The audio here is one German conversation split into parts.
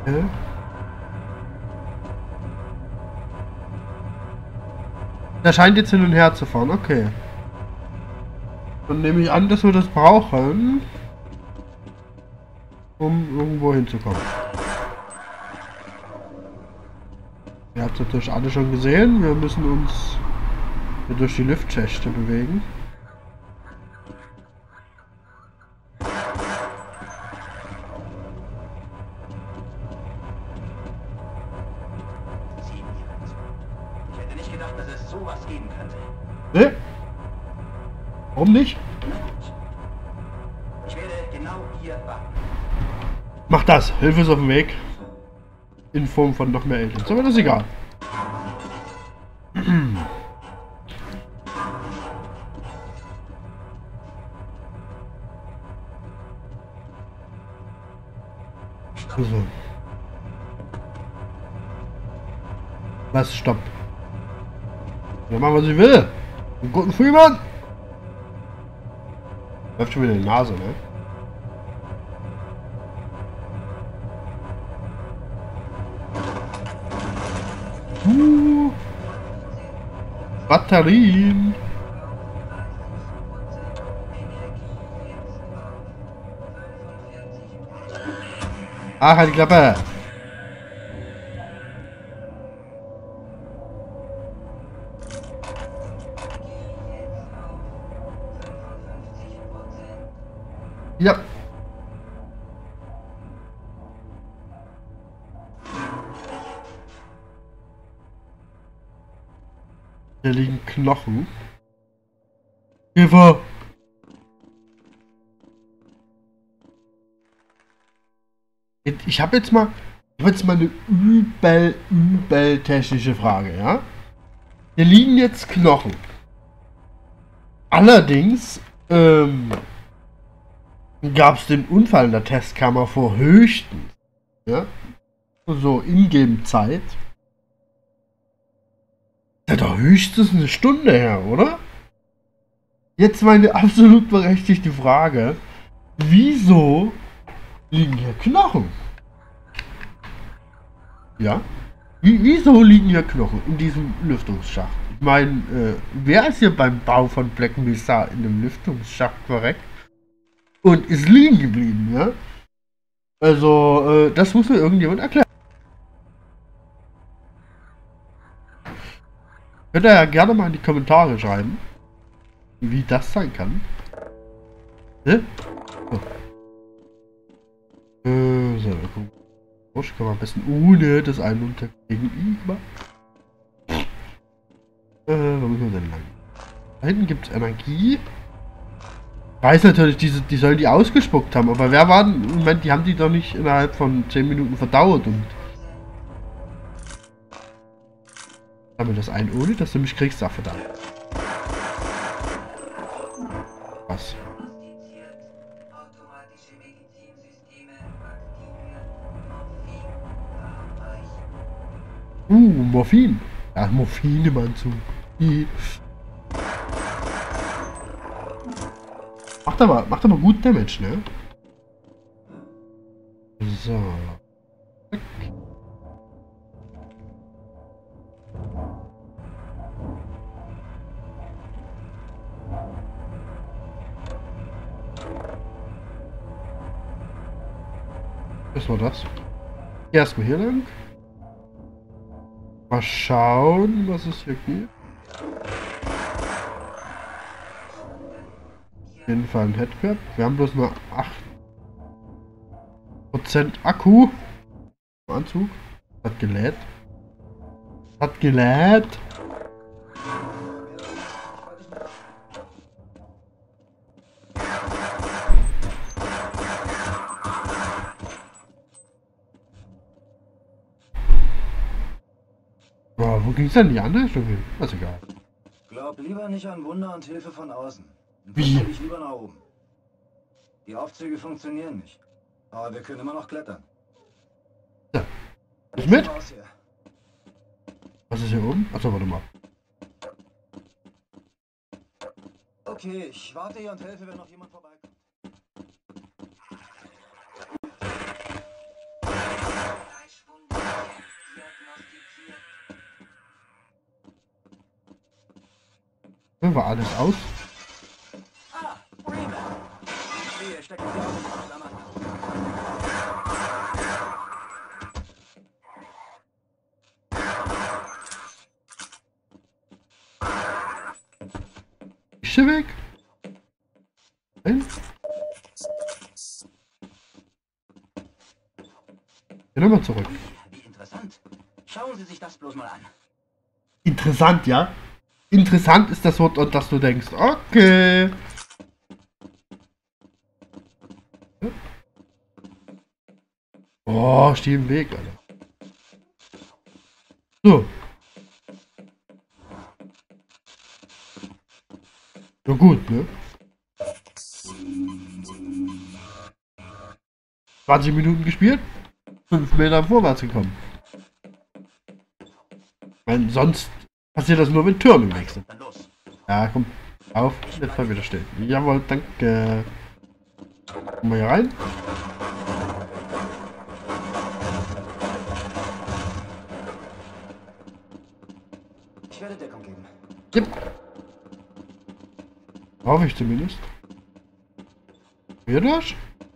Okay. Der scheint jetzt hin und her zu fahren, okay. Dann nehme ich an, dass wir das brauchen, um irgendwo hinzukommen. Ihr habt es natürlich alle schon gesehen, wir müssen uns hier durch die Liftschächte bewegen. Ich hätte nicht gedacht, dass es sowas geben könnte. Ne? Warum nicht? Ich werde genau hier warten. Mach das, Hilfe ist auf dem Weg. In Form von noch mehr Aliens, aber das ist egal. So. Was? Stopp. Ja, machen, was ich will. Einen guten Freeman. Läuft schon wieder in die Nase, ne? Batterien. Ach, halt die Klappe. Ja. Hier liegen Knochen. Eva. Ich habe jetzt mal eine übel technische Frage, ja? Hier liegen jetzt Knochen. Allerdings gab es den Unfall in der Testkammer vor höchstens, ja, so Ingame-Zeit. Das ist doch höchstens eine Stunde her, oder? Jetzt meine absolut berechtigte Frage. Wieso liegen hier Knochen? Ja? Wieso liegen hier Knochen in diesem Lüftungsschacht? Ich meine, wer ist hier beim Bau von Black Mesa in dem Lüftungsschacht korrekt? Und ist liegen geblieben, ja? Also, das muss mir irgendjemand erklären. Könnt ihr ja gerne mal in die Kommentare schreiben, wie das sein kann. Ne? So, gucken. Ich kann mal am besten ohne das ein und gegenüber. Wo müssen wir denn lang? Da hinten gibt es Energie. Ich weiß natürlich, die sollen die ausgespuckt haben, aber wer war denn? Moment, die haben die doch nicht innerhalb von 10 Minuten verdaut und. Sammel das ein, ohne dass du mich kriegst, Sache da. Was? Morphin. Ja, Morphin im Anzug. Macht aber gut Damage, ne? So. Was war das? Erstmal hier lang. Mal schauen, was es hier gibt. Auf jeden Fall ein Headcrab. Wir haben bloß nur 8% Akku im Anzug. Hat gelädt. Hat gelädt. Boah, wo ging's denn die andere Richtung hin? Ist egal. Glaub lieber nicht an Wunder und Hilfe von außen. Wie? Ich lieber nach oben. Die Aufzüge funktionieren nicht. Aber wir können immer noch klettern. Ja. Ist mit? Raus hier. Was ist hier oben? Achso, warte mal. Okay, ich warte hier und helfe, wenn noch jemand vorbeikommt. War alles aus. Ah, Freeman. Wehe, stecken Sie auch nicht zusammen. Ist sie weg? Nein? Geh nochmal zurück. Wie interessant. Schauen Sie sich das bloß mal an. Interessant, ja? Interessant ist das Wort, an das du denkst. Okay. Oh, steh im Weg, Alter. So. Ja gut, ne? 20 Minuten gespielt, 5 Meter vorwärts gekommen. Weil sonst passiert das nur, wenn Türme wechseln. Dann los. Ja, komm, auf, jetzt mal wieder stehen. Jawohl, danke. Kommen wir hier rein. Ich werde Deckung geben. Yep. Hoffe ich zumindest. Wer das?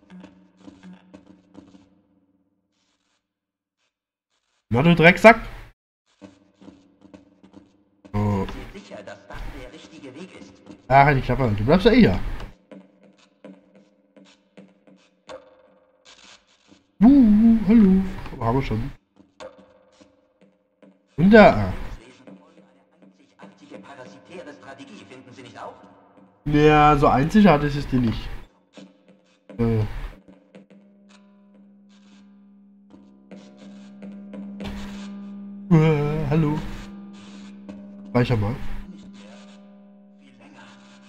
Na du Drecksack. Oh. Sind Sie sicher, dass das der richtige Weg ist? Ach, halt die Klappe. Du bleibst ja eh hier. Hallo. Oh, haben wir schon. Und da. Lesen wollen eine einzigartige parasitäre Strategie, finden Sie nicht auch? Ja, so einzigartig ist die nicht. Hallo. Speicher mal. Nicht mehr. Viel länger.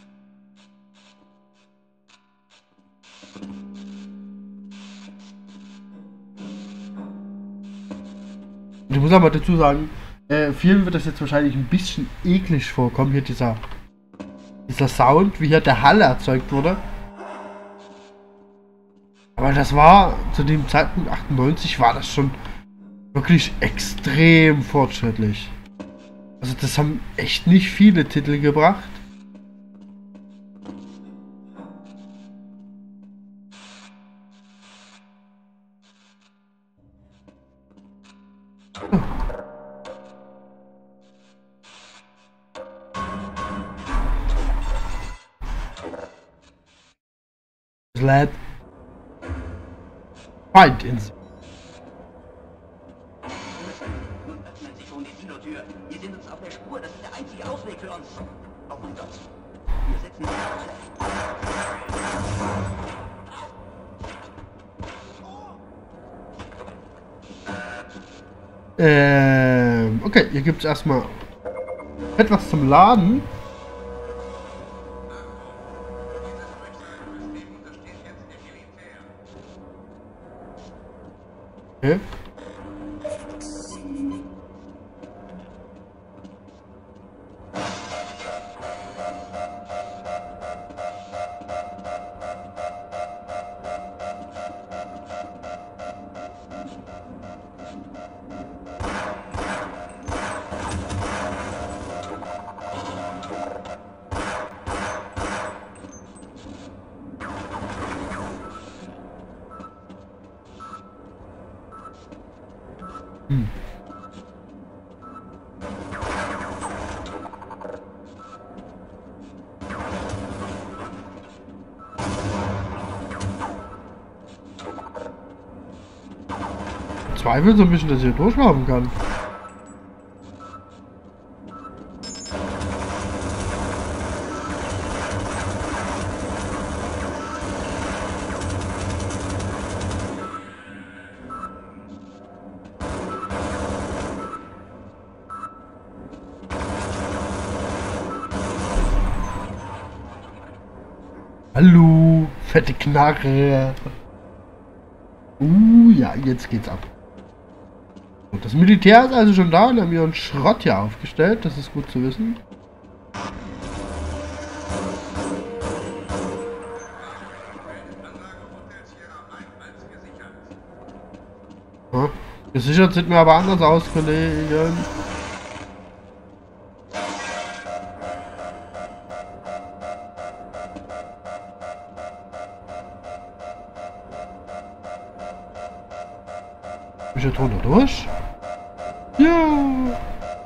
Ich muss aber dazu sagen, vielen wird das jetzt wahrscheinlich ein bisschen eklig vorkommen, hier dieser Sound, wie hier der Hall erzeugt wurde. Aber das war, zu dem Zeitpunkt 98, war das schon wirklich extrem fortschrittlich. Also das haben echt nicht viele Titel gebracht. Lad. Fight ins. Nun öffnen Sie schon die Silotür. Wir sind uns auf der Spur. Das ist der einzige Ausweg für uns. Oh mein Gott. Wir setzen Sie auf. Okay, hier gibt es erstmal etwas zum Laden. Okay. Zweifel so ein bisschen, dass ich hier durchlaufen kann. Hallo, fette Knarre. Ja, jetzt geht's ab. Und das Militär ist also schon da und haben ihren Schrott hier aufgestellt. Das ist gut zu wissen. Ja, gesichert sieht mir aber anders aus, Kollegen. Bin ich jetzt runter durch? Ja!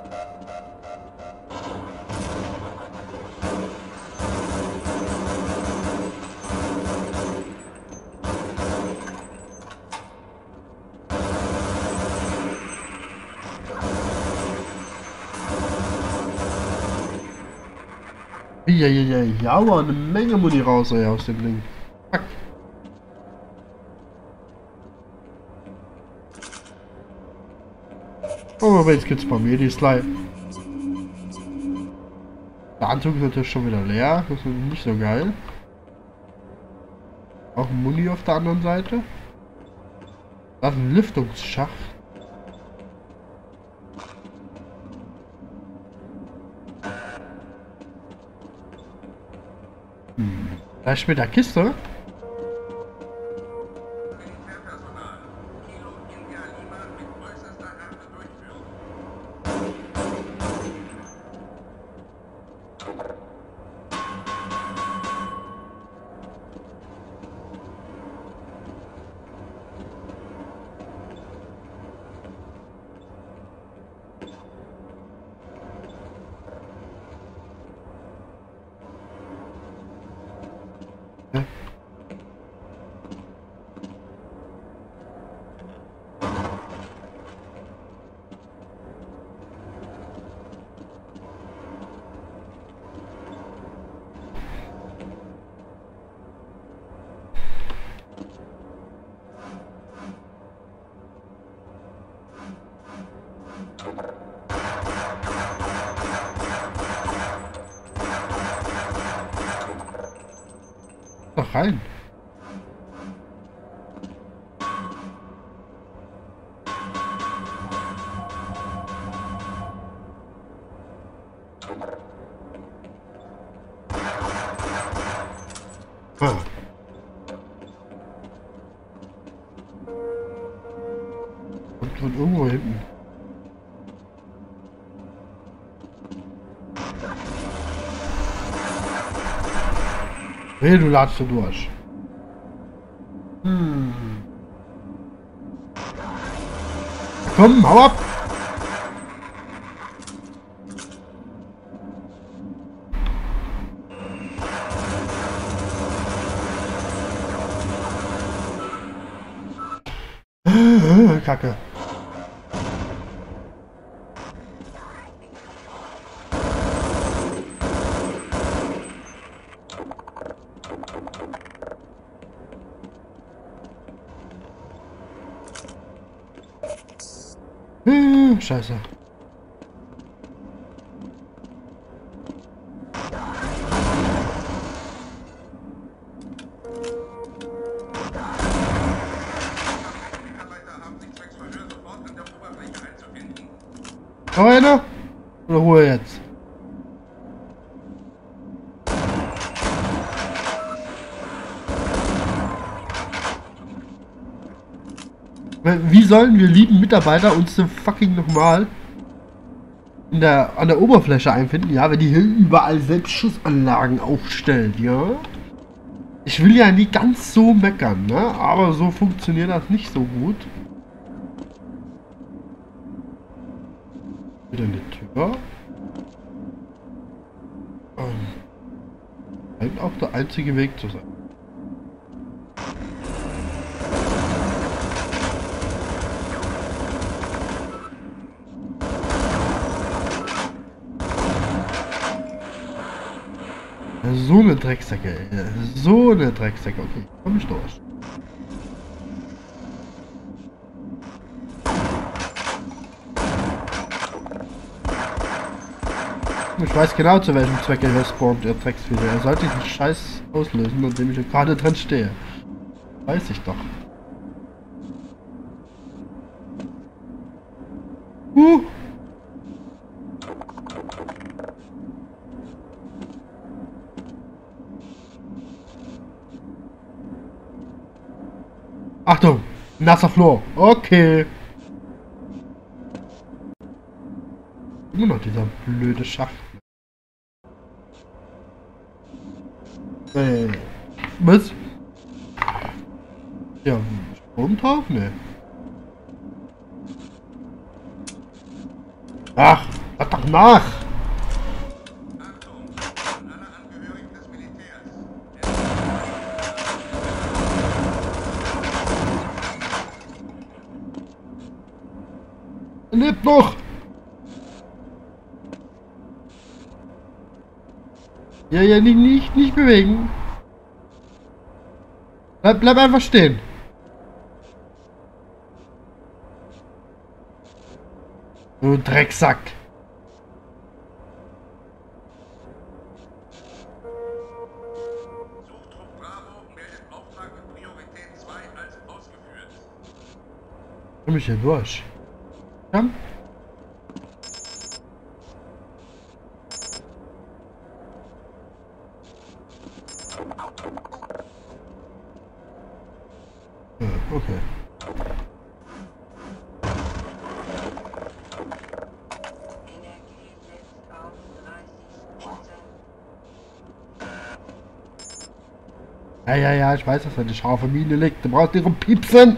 Ja, aber eine Menge Muni raus, ey, aus dem Ding. Fuck. Oh, aber jetzt gibt's bei mir die Slide. Der Anzug ist natürlich schon wieder leer. Das ist nicht so geil. Auch Muni auf der anderen Seite. Das ist ein Lüftungsschacht. Da ist mit der Kiste. Doch rein. Ah. Und von irgendwo hinten. Nee, du ladst du durch. Komm, hau ab! Kacke. Scheiße. Noch einer? Oder Ruhe jetzt? Wie sollen wir lieben Mitarbeiter uns denn fucking nochmal an der Oberfläche einfinden, ja, wenn die hier überall Selbstschussanlagen aufstellt, ja? Ich will ja nicht ganz so meckern, ne? Aber so funktioniert das nicht so gut. Wieder eine Tür. Scheint auch der einzige Weg zu sein. So eine Drecksäcke, ey. So eine Drecksäcke. Okay, komm ich durch. Ich weiß genau, zu welchem Zweck er spawnt, der Drecksfehler. Er sollte den Scheiß auslösen, an dem ich gerade dran stehe. Weiß ich doch. Achtung! Nasser Flur! Okay! Immer noch dieser blöde Schacht. Was? Ja, Stromtauch? Ne. Ach, was doch nach! Achtung! An alle Angehörigen des Militärs. Er lebt noch! Ja, ja, nicht bewegen. Bleib einfach stehen. Du Drecksack. Suchtrupp Bravo meldet Auftrag mit Priorität 2 als ausgeführt. Komm ich hier durch? Komm. Okay. Energienetz auf 30%. Ja, ich weiß, dass da die scharfe Mine liegt. Du brauchst ihre Piepsen.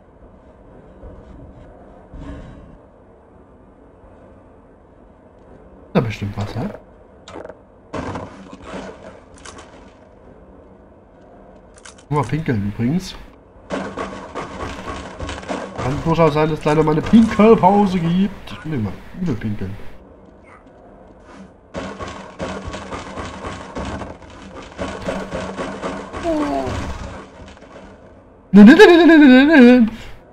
Da bestimmt was, hä? Nur mal pinkeln übrigens. Kann durchaus sein, dass es leider mal eine Pinkelpause gibt. Ich will immer übel pinkeln. Nein.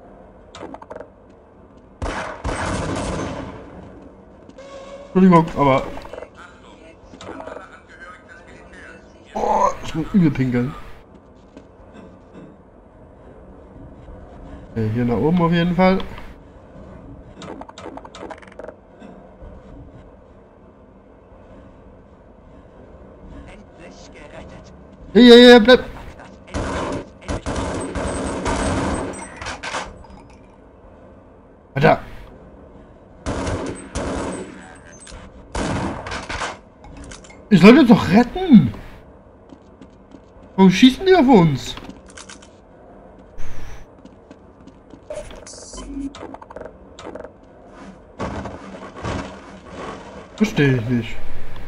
Entschuldigung, aber... An alle Angehörigen des Militärs. Oh, ich muss übel pinkeln. Okay, hier nach oben auf jeden Fall. Endlich gerettet. Ja, bleib... Das Ende ist endlich. Alter. Ich soll uns doch retten. Warum schießen die auf uns? Verstehe ich nicht.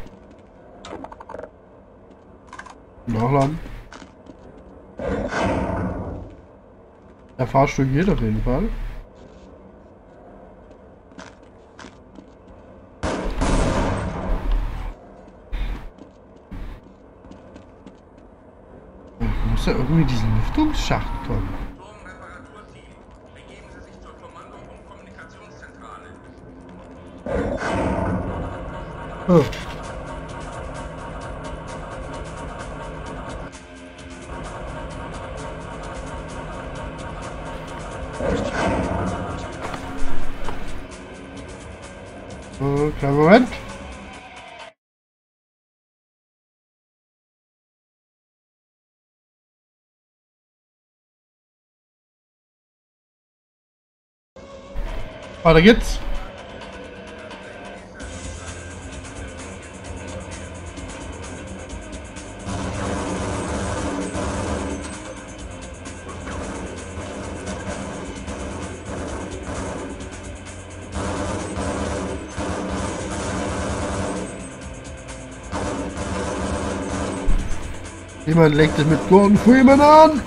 Nachladen. Der Fahrstuhl geht auf jeden Fall. Ich muss ja irgendwie diesen Lüftungsschacht kommen. Turmreparaturteam. Begeben Sie sich zur Kommando- und Kommunikationszentrale. Oh. Kleinen Moment. Weiter geht's. Jemand legt es mit Gordon Freeman an.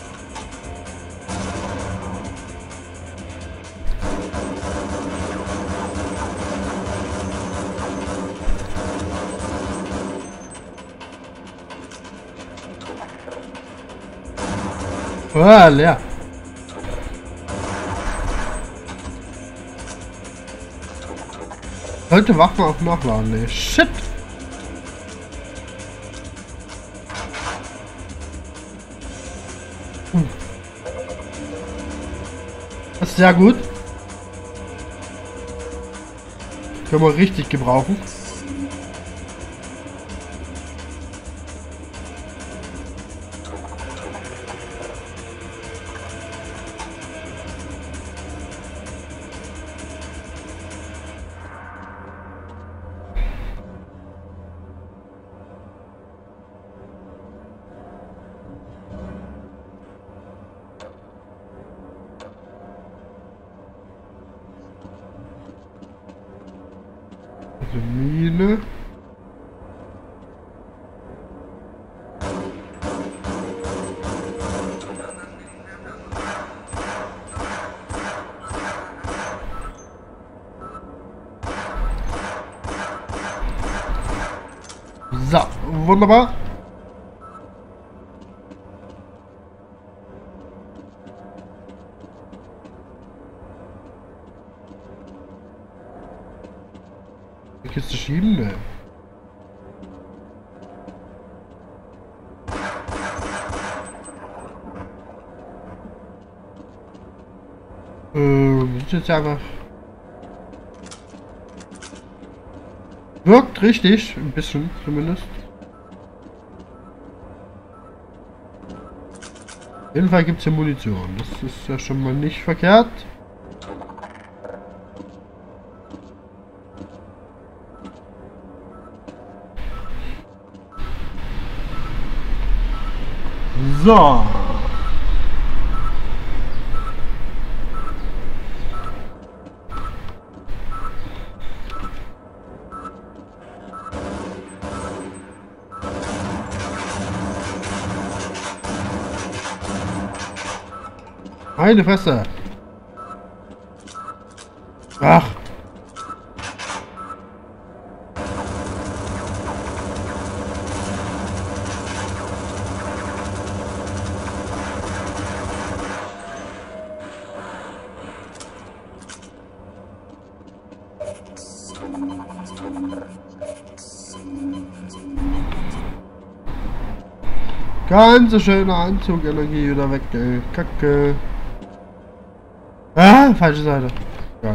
Ah, leer. Sollte Waffen auch nachladen, ey. Shit. Das ist sehr gut. Können wir richtig gebrauchen. Eine Mine. So, wunderbar. Die Kiste schieben, ne? Ist jetzt einfach. Wirkt richtig, ein bisschen zumindest. Auf jeden Fall gibt es hier Munition. Das ist ja schon mal nicht verkehrt. So. Meine Fresse. Ach. Ganz so schöner Anzug, Energie wieder weg, ey. Kacke. Ah, falsche Seite. Ja.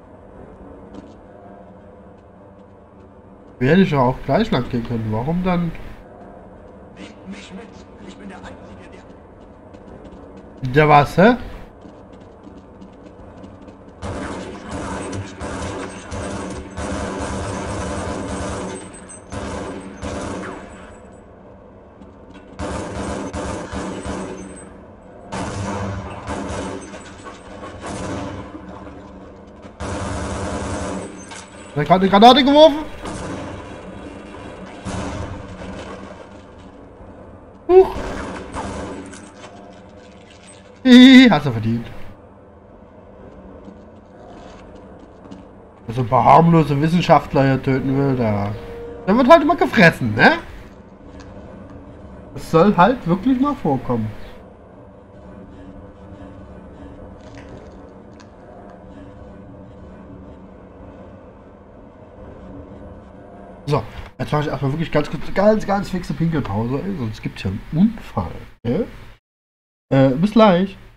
Werde ich auch gleich lang gehen können. Warum dann? Nehmt mich mit. Ich bin der Einzige, der... Der was, hä? Er hat gerade eine Granate geworfen. Huch. Hihi, hast du verdient. Also ein paar harmlose Wissenschaftler hier töten will, der wird halt immer gefressen, ne? Das soll halt wirklich mal vorkommen. So, jetzt mache ich erstmal wirklich ganz kurz, ganz fixe Pinkelpause, sonst gibt es ja einen Unfall. Ja? Bis gleich.